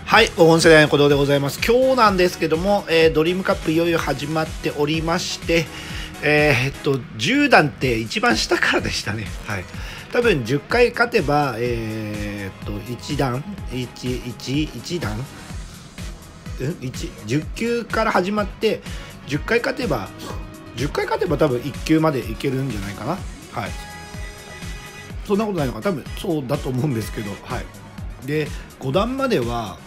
はい、黄金世代の鼓動でございます。今日なんですけども、ドリームカップいよいよ始まっておりまして、10段って一番下からでしたね。はい。多分10回勝てば、1段1段10級から始まって10回勝てば多分1級までいけるんじゃないかな。はい。そんなことないのか、多分そうだと思うんですけど、はい。で、5段までは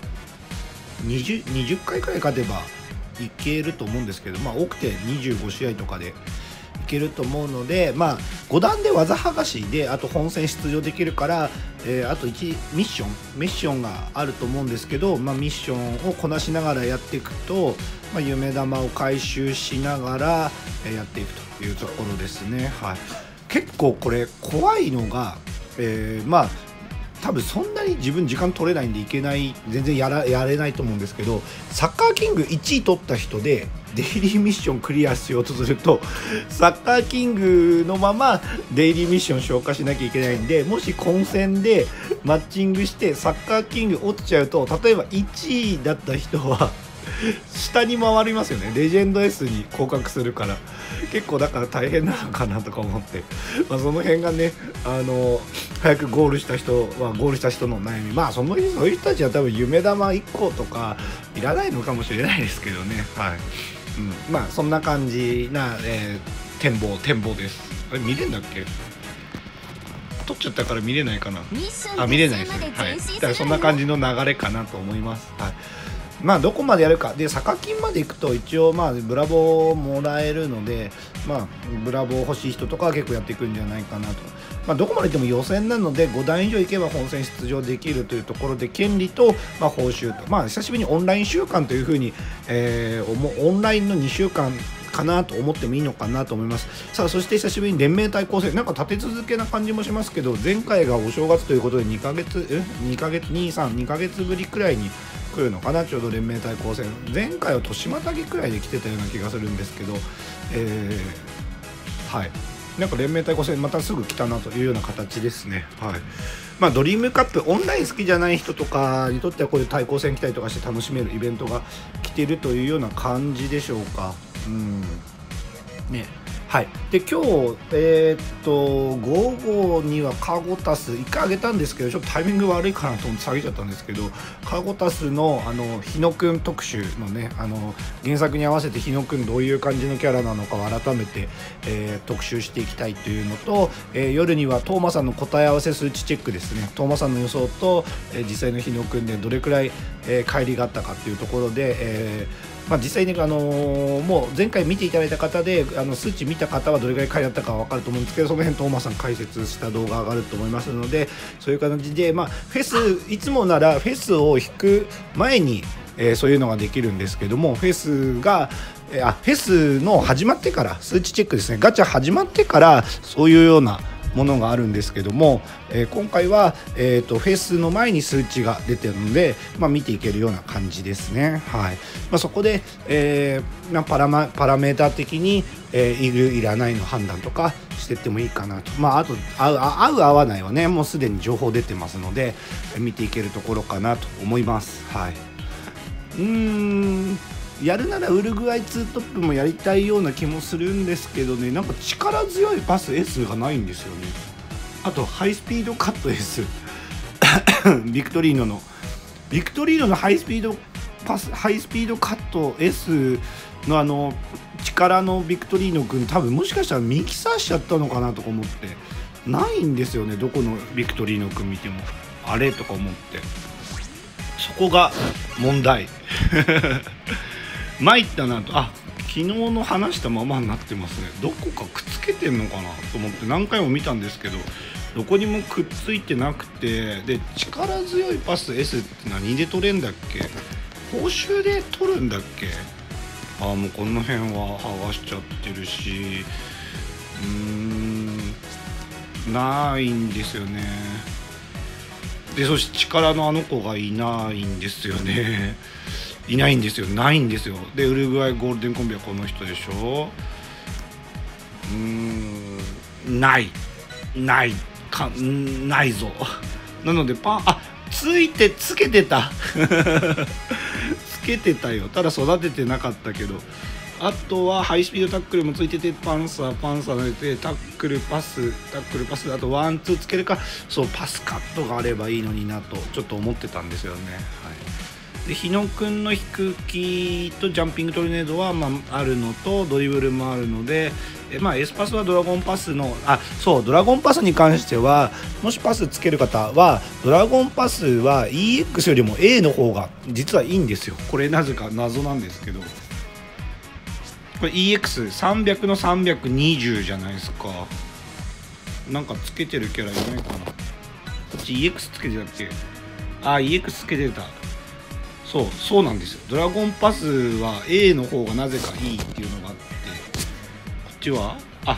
20回くらい勝てばいけると思うんですけど、多くて25試合とかでいけると思うので、5段で技剥がしであと本戦出場できるから、あと1ミッションがあると思うんですけど、ミッションをこなしながらやっていくと、夢玉を回収しながらやっていくというところですね。はい、結構これ怖いのが、多分そんなに自分時間取れないんでいけない、全然やれないと思うんですけど、サッカーキング1位取った人でデイリーミッションクリアしようとすると、サッカーキングのままデイリーミッション消化しなきゃいけないんで、もし混戦でマッチングしてサッカーキング落ちちゃうと、例えば1位だった人は下に回りますよね。レジェンド S に降格するから、結構だから大変なのかなとか思って、その辺がね、早くゴールした人はゴールした人の悩み、そういう人たちは多分夢玉1個とかいらないのかもしれないですけどね。はい、そんな感じな、展望です。あれ見れんだっけ？取っちゃったから見れないかな。見れないですね。はい、だからそんな感じの流れかなと思います。はい。どこまでやるかで、サカキンまで行くと一応ブラボーもらえるので、ブラボー欲しい人とかは結構やっていくんじゃないかなと。どこまで行っても予選なので5段以上行けば本戦出場できるというところで、権利と、報酬と、久しぶりにオンライン週間というふうに、オンラインの2週間かなと思ってもいいのかなと思います。さあ、そして久しぶりに連盟対抗戦、なんか立て続けな感じもしますけど、前回がお正月ということで2ヶ月ぶりくらいに来るのかな。ちょうど連盟対抗戦、前回は年またぎくらいで来てたような気がするんですけど、はい、なんか連盟対抗戦またすぐ来たなというような形ですね。はい、ドリームカップオンライン好きじゃない人とかにとってはこういう対抗戦来たりとかして楽しめるイベントが来てるというような感じでしょうか。ね。はい、で今日、午後にはカゴタス1回あげたんですけど、ちょっとタイミング悪いかなと思って下げちゃったんですけど、カゴタスの日野くん特集のね、原作に合わせて日野くんどういう感じのキャラなのかを改めて、特集していきたいというのと、夜にはトーマさんの答え合わせ数値チェックですね。トーマさんの予想と、実際の日野くんでどれくらい、乖離があったかっていうところで、実際にもう前回見ていただいた方で数値見た方はどれぐらい回だったか分かると思うんですけど、その辺トーマさん解説した動画上がると思いますので、そういう感じで、フェスいつもならフェスを引く前に、そういうのができるんですけども、フェスの始まってから数値チェックですね、ガチャ始まってからそういうようなものがあるんですけども、今回は、フェスの前に数値が出てるので、見ていけるような感じですね。はい、そこで、パラメーター的に、いるいらないの判断とかしていってもいいかなと。あと合う合わないはね、もうすでに情報出てますので見ていけるところかなと思います。はい、やるならウルグアイ2トップもやりたいような気もするんですけどね、なんか力強いパス S がないんですよね。あとハイスピードカット S ビクトリーノのハイスピードカット S の力のビクトリーノ君、多分もしかしたらミキサーしちゃったのかなとか思って、ないんですよね。どこのビクトリーノ君見てもあれとか思って、そこが問題参ったなと。昨日の話したままになってますね。どこかくっつけてんのかなと思って何回も見たんですけど、どこにもくっついてなくて、で力強いパス S って何で取れんだっけ？報酬で取るんだっけ？もうこの辺は剥がしちゃってるし、ないんですよね。でそして力のあの子がいないんですよね。ないんですよ。でウルグアイゴールデンコンビはこの人でしょ。ないぞなのでつけてたつけてたよ。ただ育ててなかったけど。あとはハイスピードタックルもついてて、パンサー出て、タックルパス、あとワンツーつけるか、そうパスカットがあればいいのになとちょっと思ってたんですよね。はい、で日野くんの低きとジャンピングトルネードは、あるのと、ドリブルもあるので、エスパスはドラゴンパスのドラゴンパスに関しては、もしパスつける方はドラゴンパスは EX よりも A の方が実はいいんですよ。これなぜか謎なんですけど、これ EX300 の320じゃないですか。なんかつけてるキャラいないかな。こっち EX つけてたっけ。EX つけてた。そうなんですよ。ドラゴンパスは A の方がなぜかいいっていうのがあって、こっちは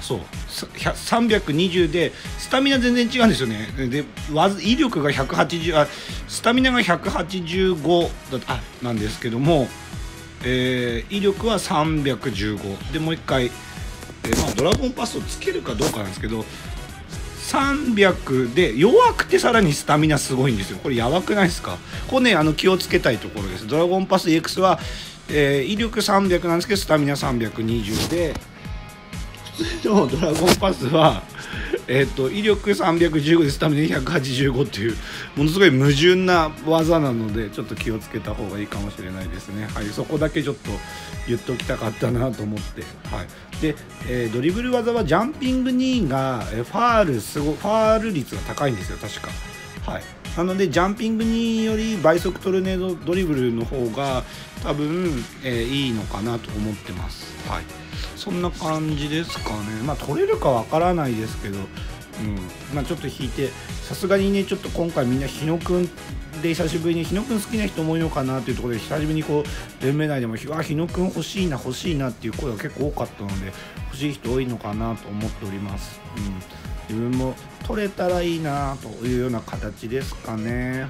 320でスタミナ全然違うんですよね。で威力が180、スタミナが185なんですけども、威力は315で、もう一回、ドラゴンパスをつけるかどうかなんですけど、300で弱くてさらにスタミナすごいんですよ。これやばくないですか。これね、気をつけたいところです。ドラゴンパス EX は、威力300なんですけどスタミナ320で、普通のドラゴンパスは威力315でスタミナ185っていうものすごい矛盾な技なので、ちょっと気をつけた方がいいかもしれないですね。はい、そこだけちょっと言っておきたかったなと思って。はい、で、ドリブル技はジャンピング2がファール率が高いんですよ確か。はい、なのでジャンピング2より倍速トルネードドリブルの方が多分、いいのかなと思ってます。はい、そんな感じですかね。取れるかわからないですけど、ちょっと引いて、さすがにね、ちょっと今回みんな日野くんで久しぶりに日野くん好きな人も多いのかなというところで、久しぶりに連盟内でも日野くん欲しいなっていう声が結構多かったので、欲しい人多いのかなと思っております。自分も取れたらいいなというような形ですかね。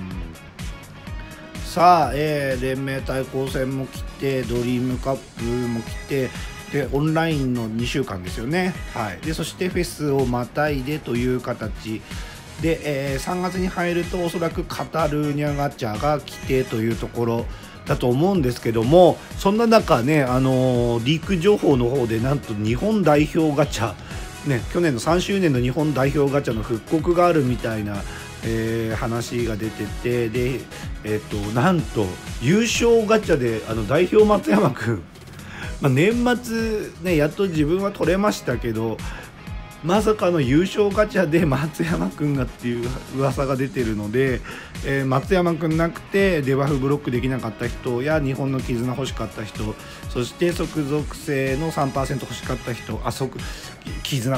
さあ、連盟対抗戦も来て、ドリームカップも来て、でオンラインの2週間ですよね。はい、でそしてフェスをまたいでという形で、3月に入るとおそらくカタルーニャガチャが来てというところだと思うんですけども、そんな中ね、リーク情報の方でなんと日本代表ガチャ、去年の3周年の日本代表ガチャの復刻があるみたいな、話が出てて、で、なんと優勝ガチャで代表松山くん、年末ねやっと自分は取れましたけど、まさかの優勝ガチャで松山くんがっていう噂が出てるので、松山くんなくてデバフブロックできなかった人や日本の絆欲しかった人、そして即属性の 3% 欲しかった人、絆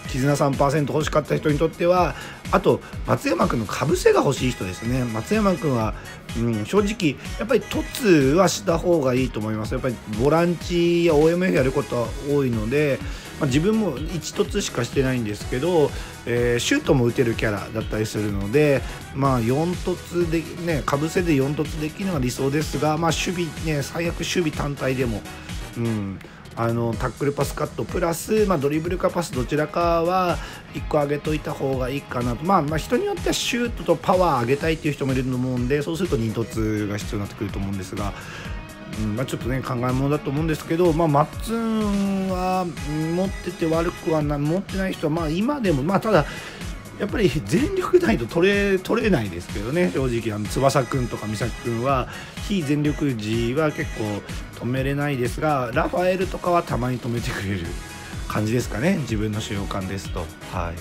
3% 欲しかった人にとっては、あと松山くんのかぶせが欲しい人ですね。松山くんは、正直やっぱり凸はした方がいいと思います。やっぱりボランチや OMF やることは多いので、自分も1凸しかしてないんですけど、シュートも打てるキャラだったりするので、4凸でね、かぶせで4凸できるのが理想ですが、守備ね、最悪守備単体でも、タックルパスカットプラス、ドリブルかパスどちらかは1個上げといた方がいいかなと。人によってはシュートとパワー上げたいっていう人もいると思うんで、そうすると2凸が必要になってくると思うんですが、ちょっとね考え物だと思うんですけど、マッツンは持ってて悪くはない、持ってない人は今でもただやっぱり全力ないと取れないですけどね、正直翼くんとか美咲くんは非全力時は結構止めれないですが、ラファエルとかはたまに止めてくれる感じですかね、自分の使用感ですと。はい、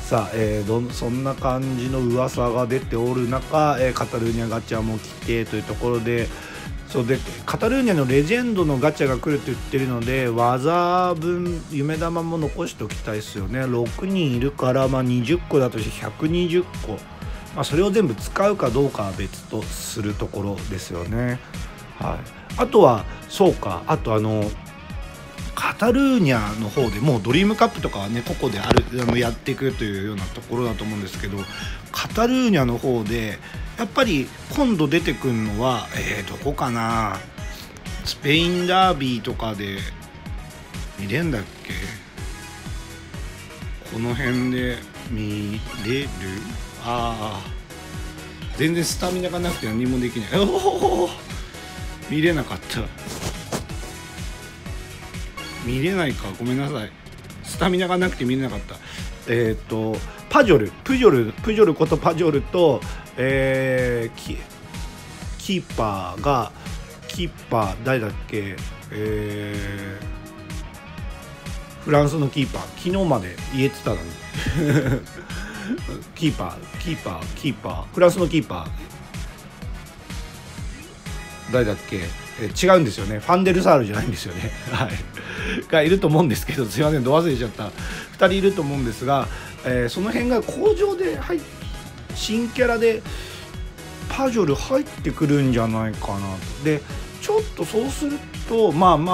さあ、そんな感じの噂が出ておる中、カタルーニャガチャも来てというところで、カタルーニャのレジェンドのガチャが来るって言ってるので、技分夢玉も残しておきたいですよね。6人いるから、20個だとして120個、それを全部使うかどうかは別とするところですよね。はい、あとはあとカタルーニャの方でもうドリームカップとかはね個々でやっていくというようなところだと思うんですけど、カタルーニャの方でやっぱり今度出てくるのはどこかな、スペインダービーとかで見れんだっけ、この辺で見れる、 全然スタミナがなくて何もできない。おお、見れなかった。見れないか、ごめんなさい。スタミナがなくて見れなかった。パジョルことパジョルと、キーパー誰だっけ、フランスのキーパー、昨日まで言えてたのにキーパーフランスのキーパー誰だっけ、違うんですよね。ファンデルサールじゃないんですよねはいがいると思うんですけど、すいません、ど忘れちゃった。2人いると思うんですが、その辺が工場で新キャラでパジョル入ってくるんじゃないかなと。でちょっとそうすると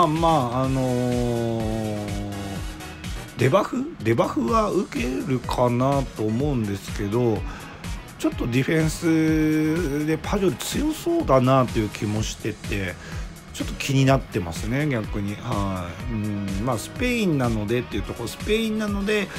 デバフは受けるかなと思うんですけど、ちょっとディフェンスでパジョル強そうだなという気もしてて、ちょっと気になってますね、逆に。スペインなのでっていうところ、スペインなので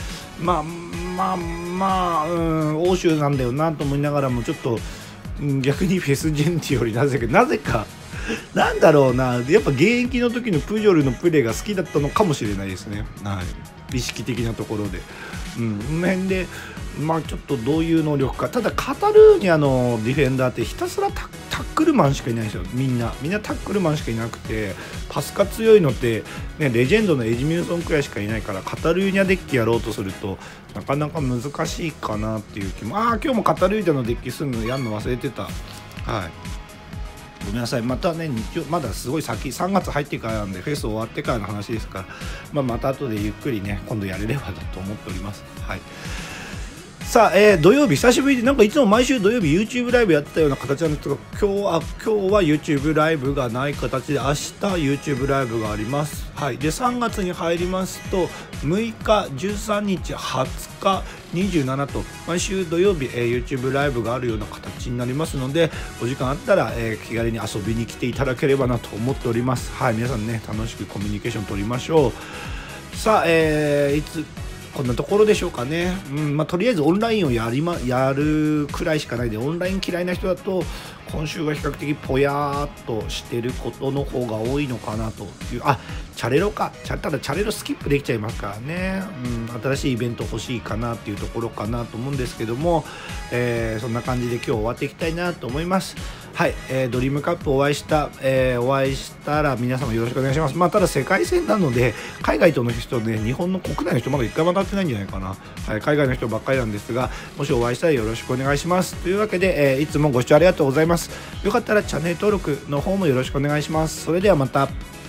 欧州なんだよなと思いながらも、ちょっと逆にフェスジェンティよりなぜかなんだろうな、やっぱ現役の時のプジョルのプレーが好きだったのかもしれないですね。意識的なところで、この辺でちょっとどういう能力か。ただカタルーニャのディフェンダーってひたすらタックルマンしかいないんですよ。みんなタックルマンしかいなくて、パスが強いのって、ね、レジェンドのエジミルソンくらいしかいないから、カタルーニャデッキやろうとするとなかなか難しいかなっていう気も。今日もカタルーニャのデッキするのやるの忘れてた。ごめんなさい。またね、まだすごい先、3月入ってからなんで、フェス終わってからの話ですから、また後でゆっくりね、今度やれればだと思っております。さあ、土曜日久しぶりで、なんかいつも毎週土曜日 YouTube ライブやってたような形なんですが、今日は YouTube ライブがない形で、明日 YouTube ライブがあります。で3月に入りますと、6日13日20日27と毎週土曜日、YouTube ライブがあるような形になりますので、お時間あったら、気軽に遊びに来ていただければなと思っております。皆さんね、楽しくコミュニケーション取りましょう。さあ、いつこんなところでしょうかね。とりあえずオンラインをやるくらいしかないで、オンライン嫌いな人だと今週は比較的ぽやーっとしてることの方が多いのかなという。チャレロか。ただチャレロスキップできちゃいますからね。新しいイベント欲しいかなっていうところかなと思うんですけども、そんな感じで今日終わっていきたいなと思います。ドリームカップお会いしたら皆様よろしくお願いします。ただ世界戦なので、海外との人ね、日本の国内の人まだ一回も当たってないんじゃないかな。海外の人ばっかりなんですが、もしお会いしたらよろしくお願いします。というわけで、いつもご視聴ありがとうございます。よかったらチャンネル登録の方もよろしくお願いします。それではまた。